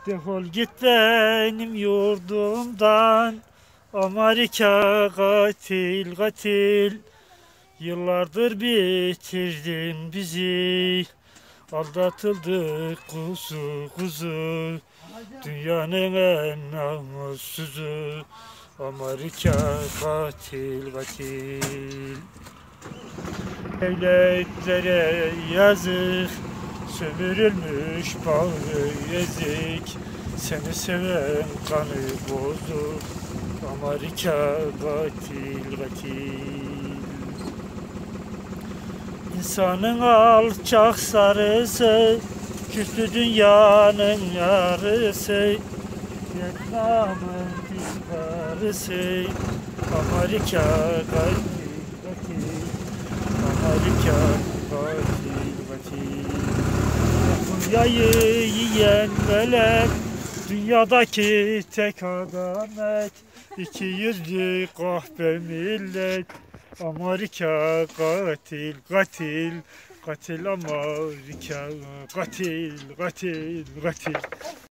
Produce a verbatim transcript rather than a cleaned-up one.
Defol git benim yurdumdan, Amerika katil katil. Yıllardır bitirdin bizi, aldatıldık kuzu kuzu. Dünyanın en namussuzu, Amerika katil katil. Devletlere yazık, sömürülmüş bağı ezik. Seni seven kanı bozuk, Amerika katil katil. İnsanın alçak sarısı, küstü dünyanın yarısı. Vietnam'ın bir karısı, Amerika katil katil. Amerika katil katil. Dünyayı yiyen melek, dünyadaki tek adalet. İki yüzlü kahpe millet, Amerika katil katil. Katil Amerika katil katil katil.